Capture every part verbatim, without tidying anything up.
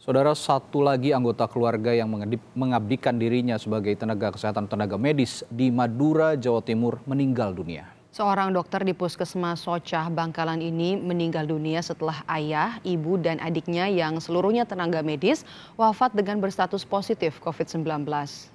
Saudara, satu lagi anggota keluarga yang mengabdikan dirinya sebagai tenaga kesehatan tenaga medis di Madura, Jawa Timur meninggal dunia. Seorang dokter di Puskesmas Socah, Bangkalan ini meninggal dunia setelah ayah, ibu, dan adiknya yang seluruhnya tenaga medis wafat dengan berstatus positif covid sembilan belas.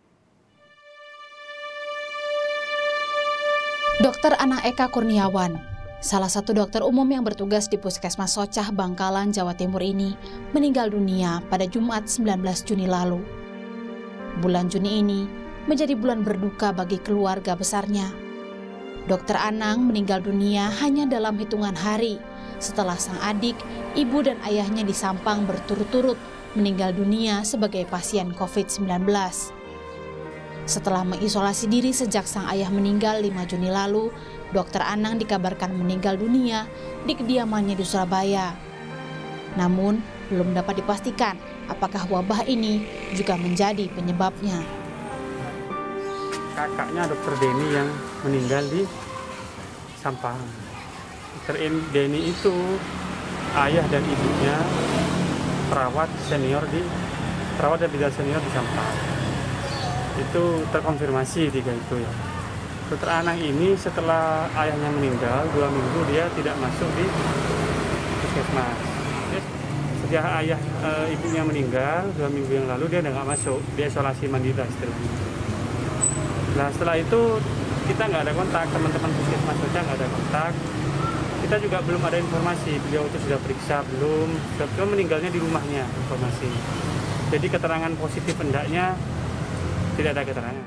Dokter Anang Eka Kurniawan, salah satu dokter umum yang bertugas di Puskesmas Socah, Bangkalan, Jawa Timur ini meninggal dunia pada Jumat sembilan belas Juni lalu. Bulan Juni ini menjadi bulan berduka bagi keluarga besarnya. Dokter Anang meninggal dunia hanya dalam hitungan hari setelah sang adik, ibu, dan ayahnya di Sampang berturut-turut meninggal dunia sebagai pasien covid sembilan belas. Setelah mengisolasi diri sejak sang ayah meninggal lima Juni lalu, Dokter Anang dikabarkan meninggal dunia di kediamannya di Surabaya. Namun, belum dapat dipastikan apakah wabah ini juga menjadi penyebabnya. Kakaknya Dokter Denny yang meninggal di Sampang. Dokter Denny itu ayah dan ibunya perawat senior di perawat dan bidan senior di Sampang. Itu terkonfirmasi tiga itu ya. Dokter Anang ini setelah ayahnya meninggal dua minggu dia tidak masuk di puskesmas. Sejak ayah e, ibunya meninggal dua minggu yang lalu dia udah nggak masuk, dia isolasi mandiri istilahnya. Nah setelah itu kita nggak ada kontak, teman-teman puskesmas saja nggak ada kontak. Kita juga belum ada informasi beliau itu sudah periksa belum, cuma meninggalnya di rumahnya informasi. Jadi keterangan positif hendaknya tidak ada keterangan.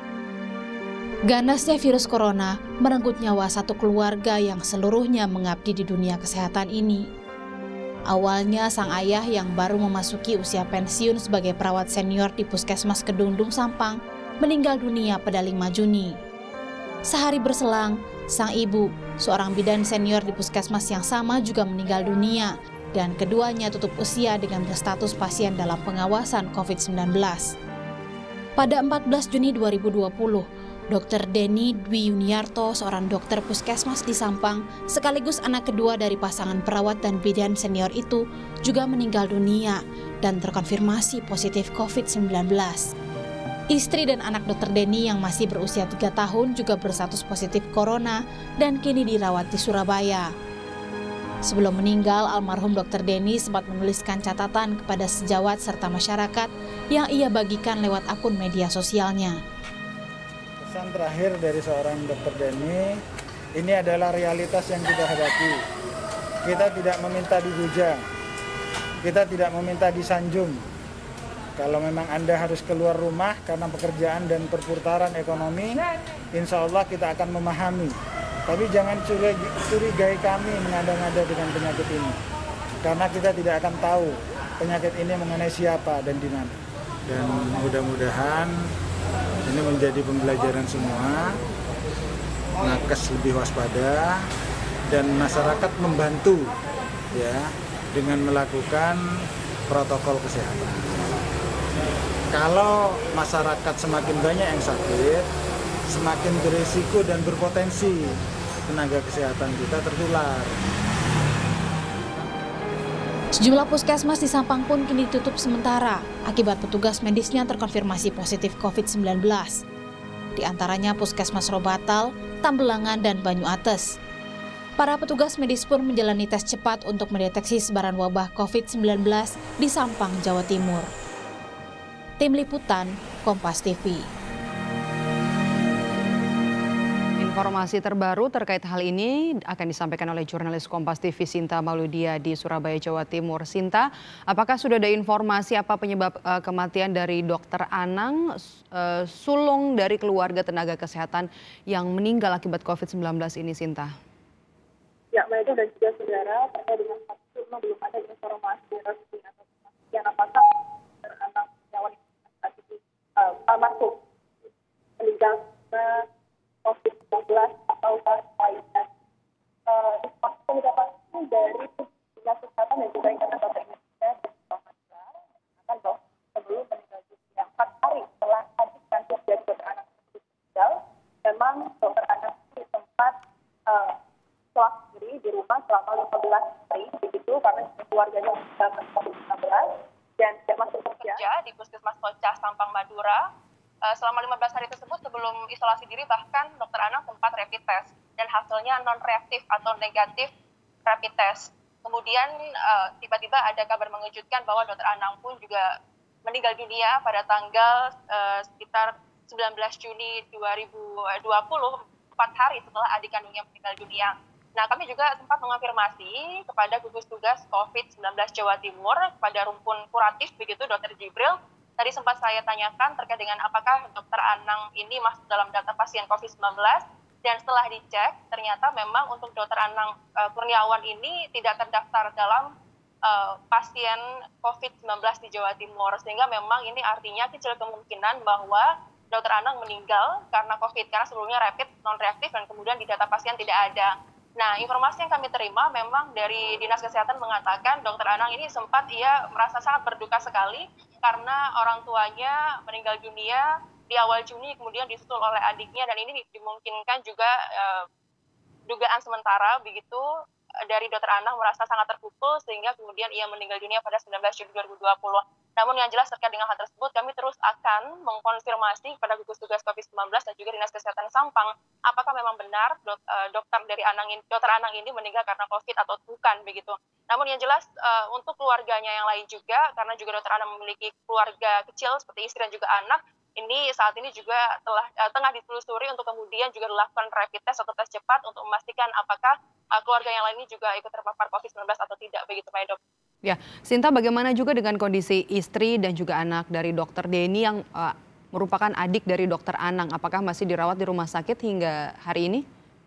Ganasnya virus corona merenggut nyawa satu keluarga yang seluruhnya mengabdi di dunia kesehatan ini. Awalnya sang ayah yang baru memasuki usia pensiun sebagai perawat senior di Puskesmas Kedundung, Sampang, meninggal dunia pada lima Juni. Sehari berselang, sang ibu, seorang bidan senior di puskesmas yang sama juga meninggal dunia, dan keduanya tutup usia dengan berstatus pasien dalam pengawasan covid sembilan belas. Pada empat belas Juni dua ribu dua puluh, Dokter Denny Dwi Yuniarto, seorang dokter puskesmas di Sampang, sekaligus anak kedua dari pasangan perawat dan bidan senior itu, juga meninggal dunia dan terkonfirmasi positif covid sembilan belas. Istri dan anak Dokter Denny yang masih berusia tiga tahun juga berstatus positif corona dan kini dirawat di Surabaya. Sebelum meninggal, almarhum Dokter Denny sempat menuliskan catatan kepada sejawat serta masyarakat yang ia bagikan lewat akun media sosialnya. Pesan terakhir dari seorang Dokter Denny, ini adalah realitas yang kita hadapi. Kita tidak meminta dipuja, kita tidak meminta disanjung. Kalau memang Anda harus keluar rumah karena pekerjaan dan perputaran ekonomi, insya Allah kita akan memahami. Tapi jangan curigai kami mengada-ngada dengan penyakit ini. Karena kita tidak akan tahu penyakit ini mengenai siapa dan di mana. Dan mudah-mudahan ini menjadi pembelajaran semua, nakes lebih waspada, dan masyarakat membantu ya dengan melakukan protokol kesehatan. Kalau masyarakat semakin banyak yang sakit, semakin berisiko dan berpotensi tenaga kesehatan kita tertular. Sejumlah puskesmas di Sampang pun kini ditutup sementara akibat petugas medisnya terkonfirmasi positif covid sembilan belas. Di antaranya Puskesmas Robatal, Tambelangan, dan Banyuates. Para petugas medis pun menjalani tes cepat untuk mendeteksi sebaran wabah covid sembilan belas di Sampang, Jawa Timur. Tim Liputan, Kompas T V. Informasi terbaru terkait hal ini akan disampaikan oleh jurnalis Kompas T V Sinta Maulidia di Surabaya, Jawa Timur. Sinta, apakah sudah ada informasi apa penyebab uh, kematian dari Dokter Anang, uh, sulung dari keluarga tenaga kesehatan yang meninggal akibat covid sembilan belas ini, Sinta? Ya, Maida dan juga saudara, terkait dengan kasus itu belum ada informasi resmi atau yang apakah Dokter Anang Kurniawan uh, almarhum meninggal covid sembilan belas atau lainnya. Informasi yang didapatkan dari Dinas Kesehatan dan juga Ikatan Dokter Indonesia dan Muhammadiyah mengatakan bahwa sebelum meninggal dunia empat hari setelah kasus kasus dari Dokter Anang meninggal, memang Dokter Anang ini sempat sholat sendiri di rumah selama lima belas hari, begitu karena keluarganya sudah covid sembilan belas. dan tidak masuk kerja di Puskesmas Kocah, Sampang, Madura. Uh, selama lima belas hari tersebut sebelum isolasi diri bahkan dokter Anang sempat rapid test dan hasilnya non-reaktif atau negatif rapid test. Kemudian uh, tiba-tiba ada kabar mengejutkan bahwa dokter Anang pun juga meninggal dunia pada tanggal uh, sekitar sembilan belas Juni dua ribu dua puluh, empat hari setelah adik kandungnya meninggal dunia. Nah, kami juga sempat mengonfirmasi kepada gugus tugas COVID sembilan belas Jawa Timur, kepada rumpun kuratif begitu, Dokter Jibril. Tadi sempat saya tanyakan terkait dengan apakah dokter Anang ini masuk dalam data pasien COVID sembilan belas, dan setelah dicek, ternyata memang untuk dokter Anang uh, Kurniawan ini tidak terdaftar dalam uh, pasien COVID sembilan belas di Jawa Timur, sehingga memang ini artinya kecil kemungkinan bahwa dokter Anang meninggal karena COVID, karena sebelumnya rapid non-reaktif dan kemudian di data pasien tidak ada. Nah, informasi yang kami terima memang dari Dinas Kesehatan mengatakan dokter Anang ini sempat ia merasa sangat berduka sekali karena orang tuanya meninggal dunia di awal Juni, kemudian disusul oleh adiknya, dan ini dimungkinkan juga eh, dugaan sementara begitu dari dokter Anang merasa sangat terpukul sehingga kemudian ia meninggal dunia pada sembilan belas Juli dua ribu dua puluh. Namun yang jelas terkait dengan hal tersebut, kami terus akan mengkonfirmasi kepada gugus tugas COVID sembilan belas dan juga Dinas Kesehatan Sampang, apakah memang benar dok, uh, dokter dari Anang ini, dokter Anang ini meninggal karena COVID atau bukan begitu. Namun yang jelas uh, untuk keluarganya yang lain juga, karena juga dokter Anang memiliki keluarga kecil seperti istri dan juga anak, ini saat ini juga telah uh, tengah ditelusuri untuk kemudian juga dilakukan rapid test atau tes cepat untuk memastikan apakah uh, keluarga yang lain ini juga ikut terpapar COVID sembilan belas atau tidak begitu, Pak Edo. Ya, Sinta, bagaimana juga dengan kondisi istri dan juga anak dari dokter Denny yang uh, merupakan adik dari dokter Anang? Apakah masih dirawat di rumah sakit hingga hari ini?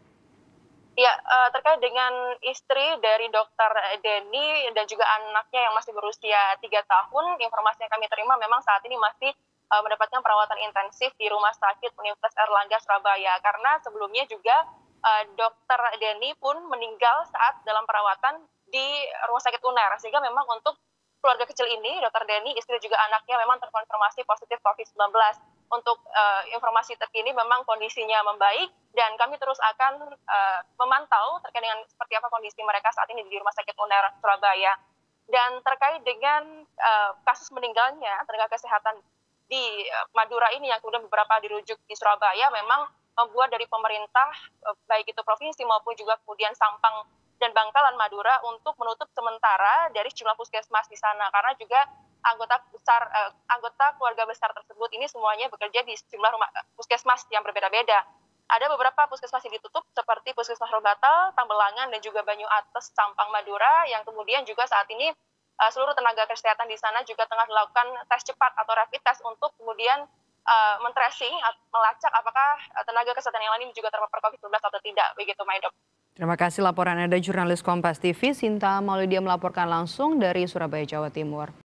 Ya, uh, terkait dengan istri dari dokter Denny dan juga anaknya yang masih berusia tiga tahun, informasi yang kami terima memang saat ini masih uh, mendapatkan perawatan intensif di Rumah Sakit Universitas Airlangga Surabaya. Karena sebelumnya juga uh, dokter Denny pun meninggal saat dalam perawatan di Rumah Sakit U N E R, sehingga memang untuk keluarga kecil ini, dokter Denny, istri juga anaknya memang terkonfirmasi positif COVID sembilan belas. Untuk uh, informasi terkini memang kondisinya membaik dan kami terus akan uh, memantau terkait dengan seperti apa kondisi mereka saat ini di Rumah Sakit U N E R Surabaya. Dan terkait dengan uh, kasus meninggalnya tenaga kesehatan di uh, Madura ini yang kemudian beberapa dirujuk di Surabaya, memang membuat dari pemerintah, uh, baik itu provinsi maupun juga kemudian Sampang dan Bangkalan Madura untuk menutup sementara dari sejumlah puskesmas di sana, karena juga anggota besar eh, anggota keluarga besar tersebut ini semuanya bekerja di sejumlah rumah puskesmas yang berbeda-beda. Ada beberapa puskesmas yang ditutup seperti Puskesmas Robatal, Tambelangan dan juga Banyu Ates, Sampang Madura, yang kemudian juga saat ini eh, seluruh tenaga kesehatan di sana juga tengah melakukan tes cepat atau rapid test untuk kemudian uh, men-tracing, melacak apakah tenaga kesehatan yang lain juga terpapar COVID sembilan belas atau tidak begitu, Maidop. Terima kasih laporan Anda, jurnalis Kompas T V Sinta Maulidia melaporkan langsung dari Surabaya, Jawa Timur.